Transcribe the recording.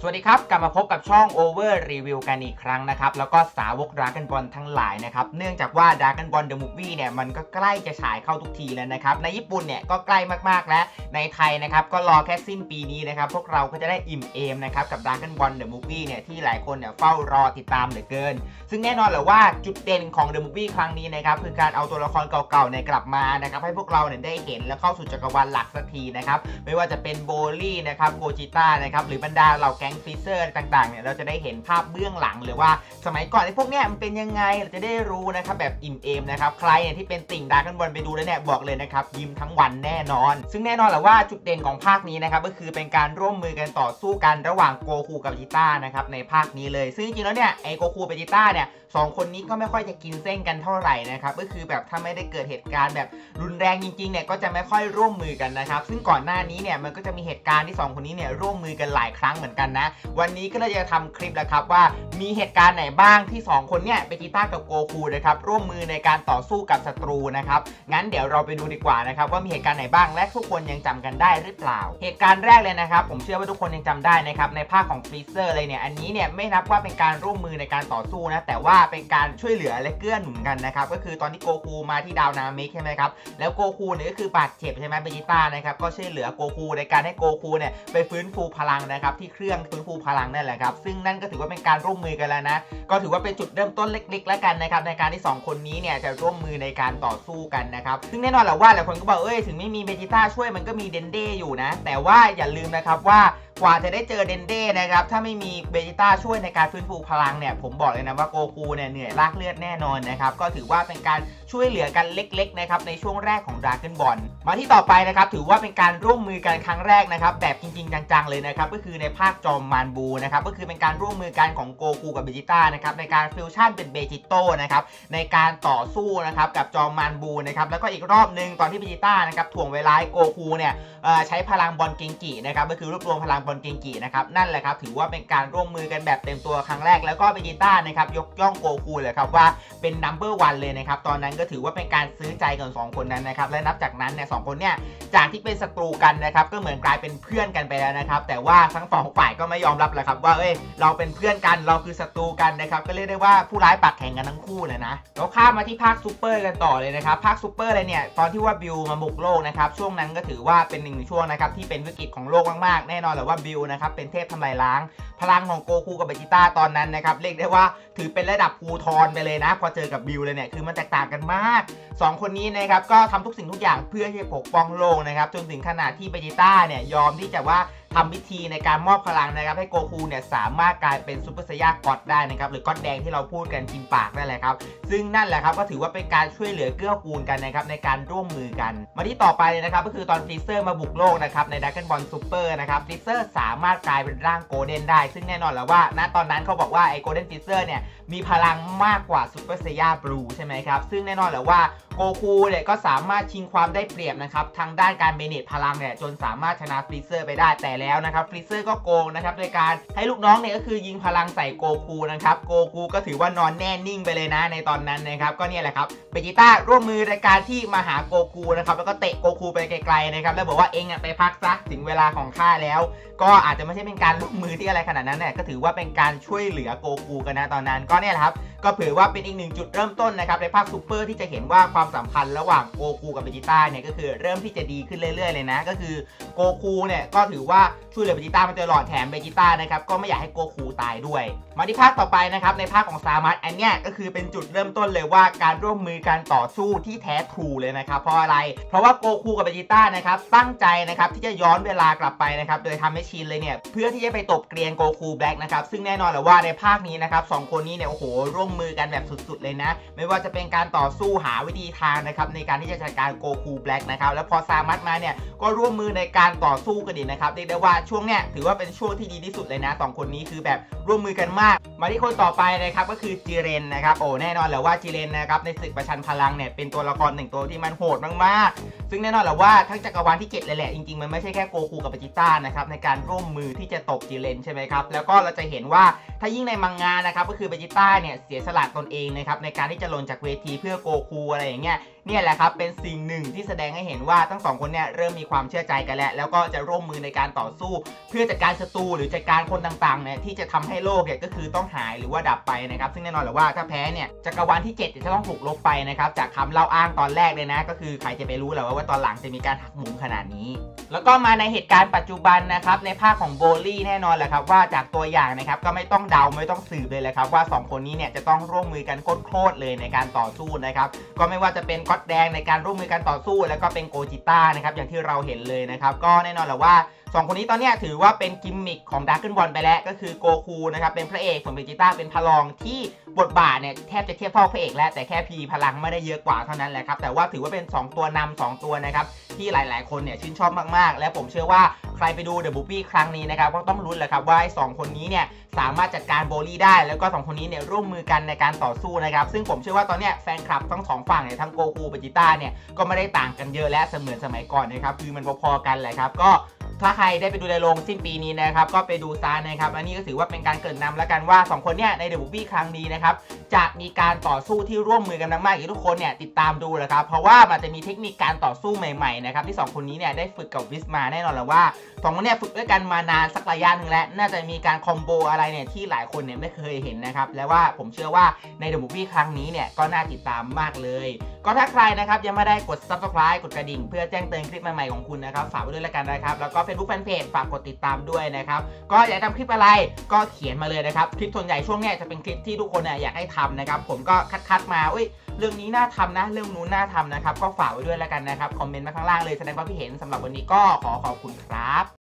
สวัสดีครับกลับมาพบกับช่อง Over Review กันอีกครั้งนะครับแล้วก็สาวก Dragon Ball ทั้งหลายนะครับเนื่องจากว่า Dragon Ball The Movie เนี่ยมันก็ใกล้จะฉายเข้าทุกทีแล้วนะครับในญี่ปุ่นเนี่ยก็ใกล้มากๆแล้วในไทยนะครับก็รอแค่สิ้นปีนี้นะครับพวกเราก็จะได้อิ่มเอมนะครับกับ Dragon Ball The Movie เนี่ยที่หลายคนเนี่ยเฝ้ารอติดตามเหลือเกินซึ่งแน่นอนแหละว่าจุดเด่นของ The Movie ครั้งนี้นะครับคือการเอาตัวละครเก่าๆเนี่ยกลับมานะครับให้พวกเราเนี่ยได้เห็นและเข้าสู่จักรวาลหลักสักทีนะครับไม่ว่าจะเป็นโบลี่นะครับโกจิต้านะครับหรือบรรดาเหล่าแก๊งฟิเซอร์ต่างๆเนี่ยเราจะได้เห็นภาพเบื้องหลังหรือว่าสมัยก่อนไอ้พวกเนี้ยมันเป็นยังไงเราจะได้รู้นะครับแบบอิ่มเอมนะครับใครเนี่ยที่เป็นติ่งดราก้อนบอลไปดูแล้วเนี่ยบอกเลยนะครับยิ้มทั้งวันแน่นอนซึ่งแน่นอนแหละว่าจุดเด่นของภาคนี้นะครับก็คือเป็นการร่วมมือกันต่อสู้กันระหว่างโกคูกับเบจิต้านะครับในภาคนี้เลยซึ่งจริงๆแล้วเนี่ยไอ้โกคูเบจิต้าเนี่ย2คนนี้ก็ไม่ค่อยจะกินเส้นกันเท่าไหร่นะครับก็คือแบบถ้าไม่ได้เกิดเหตุการณ์แบบรุนแรงจริงๆเนี่ยก็จะไม่ค่อยร่วมมือกันนะครับซึ่งก่อนหน้านี้เนี่ยมันก็จะมีเหตุการณ์ที่2คนนี้เนี่ยร่วมมือกันหลายครั้งเหมือนกันนะวันนี้ก็เลยจะทำคลิปแล้วครับว่ามีเหตุการณ์ไหนบ้างที่2คนเนี่ยเบจิต้ากับโกคูนะครับร่วมมือในการต่อสู้กับศัตรูนะครับงั้นเดี๋ยวเราไปดูดีกว่านะครับว่ามีเหตุการณ์ไหนบ้างและทุกคนยังจำกันได้หรือเปล่าเหตุการณ์แรกเลยนะครับผมเชื่อว่าทุกคนยังจำได้นะครับในภาคของฟรีเซอร์เลยเนี่ยอันนี้เนี่ยไม่นับว่าเป็นการร่วมมือในการต่อสู้นะแต่ว่าเป็นการช่วยเหลือและเกื้อหนุนกันนะครับก็คือตอนที่โกคูมาที่ดาวนามิกใช่ไหมครับแล้วโกคูเนี่ยก็คือบาดเจ็บใช่ไหมเบจิต้านะครับก็ช่วยเหลือโกคูในการให้โกคูเนี่ยไปฟื้นฟูพลังนะครับที่เครื่องฟื้นฟูพลังนั่นแหละครับซึ่งนั่นก็ถือว่าเป็นการร่วมมือกันแล้วนะก็ถือว่าเป็นจุดเริ่มต้นเล็กๆแล้วกันนะครับในการที่2คนนี้เนี่ยจะร่วมมือในการต่อสู้กันนะครับซึ่งแน่นอนแหละว่าหลายคนก็บอกถึงไม่มีเบจิต้าช่วยมันก็มีเดนเด้อยู่นะแต่ว่าอย่าลืมนะครับว่ากว่าจะได้เจอเดนเด้นะครับถ้าไม่มีเบจิต้าช่วยในการฟื้นฟูพลังเนี่ยผมบอกเลยนะว่าโกคูเนี่ยเหนื่อยลากเลือดแน่นอนนะครับก็ถือว่าเป็นการช่วยเหลือกันเล็กๆนะครับในช่วงแรกของ Dragon Ball มาที่ต่อไปนะครับถือว่าเป็นการร่วมมือกันครั้งแรกนะครับแบบจริงๆจังๆเลยนะครับก็คือในภาคจอมมานบูนะครับก็คือเป็นการร่วมมือกันของโกคูกับเบจิต้านะครับในการฟิวชั่นเป็นเบจิโต้นะครับในการต่อสู้นะครับกับจอมมานบูนะครับแล้วก็อีกรอบนึงตอนที่เบจิต้านะครับถ่วงเวลาให้โกคูเนี่ยใช้พลังบอลเกงกินะครับก็คือรวบรวมพลังบอลเกงกินะครับนั่นแหละครับถือว่าเป็นการร่วมมือกันแบบเต็มตัวครั้งแรกแล้วก็เบจิต้านะครับยกย่องโกคูเลยครับว่าเป็นนัมเบอร์วันเลยนะครับตอนนั้นก็ถือว่าเป็นการซื้อใจกัน2คนนั้นนะครับและนับจากนั้นเนี่ย2คนเนี่ยจากที่เป็นศัตรูกันนะครับก็เหมือนกลายเป็นเพื่อนกันไปแล้วนะครับแต่ว่าทั้งสองฝ่ายก็ไม่ยอมรับแหละครับว่าเราเป็นเพื่อนกันเราคือศัตรูกันนะครับก็เรียกได้ว่าผู้ร้ายปากแข็งกันทั้งคู่เลยนะเราข้ามมาที่ภาคซูเปอร์กันต่อเลยนะครับภาคซูเปอร์เลยเนี่ยตอนที่ว่าบิลมาบุกโลกนะครับช่วงนั้นก็ถือว่าเป็นหนึ่งช่วงนะครับที่เป็นวิกฤตของโลกมากๆแน่นอนแหละว่าบิลนะครับเป็นเทพทำลายล้างพลังของโกคูกับเบจิต้าตอนนั้นนะครับเรียกได้ว่าถือเป็นระดับภูทรไปเลยนะพอเจอกับบิลเลยเนี่ยคือมันแตกต่างกันมาก2คนนี้นะครับก็ทำทุกสิ่งทุกอย่างเพื่อที่จะปกป้องโลกนะครับจนถึงขนาดที่เบจิต้าเนี่ยยอมที่จะว่าทำพิธีในการมอบพลังนะครับให้โกคูเนี่ยสามารถกลายเป็นซูเปอร์ไซย่าก็อดได้นะครับหรือก็อดแดงที่เราพูดกันกินปากนั่นแหละครับซึ่งนั่นแหละครับก็ถือว่าเป็นการช่วยเหลือเกื้อกูลกันนะครับในการร่วมมือกันมาที่ต่อไปเลยนะครับก็คือตอนฟรีเซอร์มาบุกโลกนะครับใน Dragon Ball Super นะครับฟรีเซอร์สามารถกลายเป็นร่างโกลเด้นได้ซึ่งแน่นอนแล้วว่าณตอนนั้นเขาบอกว่าไอ้โกลเด้นฟรีเซอร์เนี่ยมีพลังมากกว่าซูเปอร์ไซย่าบลูใช่ไหมครับซึ่งแน่นอนแล้วว่าโกคูเนี่ยก็สามารถชิงความได้เปรียบนะครับทางด้านการเมเนจพลังเนี่ยจนสามารถชนะฟรีเซอร์ไปได้แต่แล้วนะครับฟรีเซอร์ก็โกงนะครับโดยการให้ลูกน้องเนี่ยก็คือยิงพลังใส่โกคูนะครับโกคูก็ถือว่านอนแน่นิ่งไปเลยนะในตอนนั้นนะครับก็เนี่ยแหละครับเบจิต้าร่วมมือในการที่มาหาโกคูนะครับแล้วก็เตะโกคูไปไกลๆนะครับแล้วบอกว่าเองไปพักซะถึงเวลาของข้าแล้วก็อาจจะไม่ใช่เป็นการร่วมมือที่อะไรขนาดนั้นเนี่ยก็ถือว่าเป็นการช่วยเหลือโกคูกันนะตอนนั้นก็เนี่ยแหละครับก็ถือว่าเป็นอีกหนึ่งจุดเริ่มต้นนะครับในภาคซูเปอร์ที่จะเห็นว่าความสัมพันธ์ระหว่างโกคูกับเบจิต้าเนี่ยก็คือเริ่มที่จะดีขึ้นเรื่อยๆเลยนะก็คือโกคูเนี่ยก็ถือว่าช่วยเหลือเบจิต้ามาตลอดแถมเบจิต้านะครับก็ไม่อยากให้โกคูตายด้วยมาที่ภาคต่อไปนะครับในภาคของซามัสอันเนี้ยก็คือเป็นจุดเริ่มต้นเลยว่าการร่วมมือการต่อสู้ที่แท้ทรูเลยนะครับเพราะอะไรเพราะว่าโกคูกับเบจิต้านะครับตั้งใจนะครับที่จะย้อนเวลากลับไปนะครับโดยทำให้ชินเลยเนี่ยเพื่อที่จะไปตบเกรียนโกคูแบล็กนะครับซึ่งแน่นอนแหละว่าในภาคนี้นะครับ2คนนี้เนี่ยโอ้โหร่วมมือกันแบบสุดๆเลยนะไม่ว่าจะเป็นการต่อสู้หาวิธีทางนะครับในการที่จะจัดการโกคูแบล็กนะครับแล้วพอซามัสมาเนี่ยก็ร่วมมือในการต่อสู้กันดีนะครับเรียกได้ว่าช่วงเนี้ยถือว่าเป็นช่วงที่ดีที่สุดเลยนะ2คนนี้คือแบบร่วมมือกันมากมาที่คนต่อไปนะครับก็คือจิเรนนะครับโอ้แน่นอนแหละว่าจิเรนนะครับในศึกประชันพลังเนี่ยเป็นตัวละครหนึ่งตัวที่มันโหดมากๆซึ่งแน่นอนแหละว่าทั้งจักรวาลที่7เลยแหละจริงๆมันไม่ใช่แค่โกคูกับเบจิต้านะครับในการร่วมมือที่จะตบจิเรนใช่ไหมครับแล้วก็เราจะเห็นว่าถ้ายิ่งในมังงะนะครับก็คือเบจิต้าเนี่ยเสียสละตนเองนะครับในการที่จะลงจากเวทีเพื่อโกคูอะไรอย่างเงี้ยเนี่ยแหละครับเป็นสิ่งหนึ่งที่แสดงให้เห็นว่าทั้งสองคนเนี่ยเริ่มมีความเชื่อใจกันแล้วก็จะร่วมมือในการต่อสู้เพื่อจัดการศัตรูหรือจัดการคนต่างๆเนี่ยที่จะทำให้โลกเนี่ยก็คือต้องหายหรือว่าดับไปนะครับซึ่งแน่นอนแหละว่าถ้าแพ้เนี่ยจักรวาลที่7จะต้องถูกลบไปนะครับจากคำเล่าอ้างตอนแรกเลยนะก็คือใครจะไปรู้แหละว่าตอนหลังจะมีการหักมุมขนาดนี้แล้วก็มาในเหตุการณ์ปัจจุบันนะครับในภาคของโบลี่แน่นอนแหละครับว่าจากตัวอย่างนะครับก็ไม่ต้องเดาไม่ต้องสืบเลยแหละครับว่า2คนนี้เนี่ยจะต้องร่วมมือกันโคตรเลยในการต่อสู้นะครับก็ไม่ว่าจะเป็นก๊อตแดงในการร่วมมือกันต่อสู้แล้วก็เป็นโกจิต้านะครับอย่างที่เราเห็นเลยนะครับก็แน่นอนแหละว่า2คนนี้ตอนนี้ถือว่าเป็นกิมมิคของดราก้อนบอลไปแล้วก็คือโกคูนะครับเป็นพระเอกส่วนเบจิต้าเป็นพระรองที่บทบาทเนี่ยแทบจะเทียบเท่าพระเอกแล้วแต่แค่พีพลังไม่ได้เยอะกว่าเท่านั้นแหละครับแต่ว่าถือว่าเป็น2ตัวนำ2ตัวนะครับที่หลายๆคนเนี่ยชื่นชอบมากๆและผมเชื่อว่าใครไปดูเดอะบูฟี่ครั้งนี้นะครับก็ต้องลุ้นแหละครับว่า2คนนี้เนี่ยสามารถจัดการโบลี่ได้แล้วก็2คนนี้เนี่ยร่วมมือกันในการต่อสู้นะครับซึ่งผมเชื่อว่าตอนนี้แฟนคลับทั้ง2ฝั่งเนี่ยทั้งโกคูเบจิต้าเนี่ยก็ไม่ได้ต่างกันเยอะและเสมือนสมัยก่อนนะครับคือมันพอๆกันแหละครับก็ถ้าใครได้ไปดูในโรงสิ้นปีนี้นะครับก็ไปดูซะนะครับอันนี้ก็ถือว่าเป็นการเกริ่นนำแล้วกันว่า2คนเนี่ยในเดอะบูฟี่ครั้งนี้นะครับจะมีการต่อสู้ที่ร่วมมือกันมากๆอย่างทุกคนเนี่ยติดตามดูเลยครับเพราะว่ามันจะมีเทคนิคการต่อสู้ใหม่ๆนะครับที่2คนนี้เนี่ยได้ฝึกกับวิสมาแน่นอนแล้วว่า2คนเนี่ยฝึกด้วยกันมานานสักระยะหนึ่งแล้วน่าจะมีการคอมโบอะไรเนี่ยที่หลายคนเนี่ยไม่เคยเห็นนะครับและว่าผมเชื่อว่าในเดอะบูฟี่ครั้งนี้เนี่ยก็น่าติดตามมากเลยก็ถ้าใครนะครับยังไม่ได้กด Subscribe กดกระดิ่งเพื่อแจ้งเตือนคลิปใหม่ๆของคุณนะครับฝากไว้ด้วยแล้วกันนะครับแล้วก็ Facebook Fanpage ฝากกดติดตามด้วยนะครับก็อยากทำคลิปอะไรก็เขียนมาเลยนะครับคลิปส่วนใหญ่ช่วงนี้จะเป็นคลิปที่ทุกคนอยากให้ทำนะครับผมก็คัดมาเรื่องนี้น่าทำนะเรื่องนู้นน่าทำนะครับก็ฝากไว้ด้วยแล้วกันนะครับคอมเมนต์มาข้างล่างเลยแสดงความคิดเห็นสำหรับวันนี้ก็ขอบคุณครับ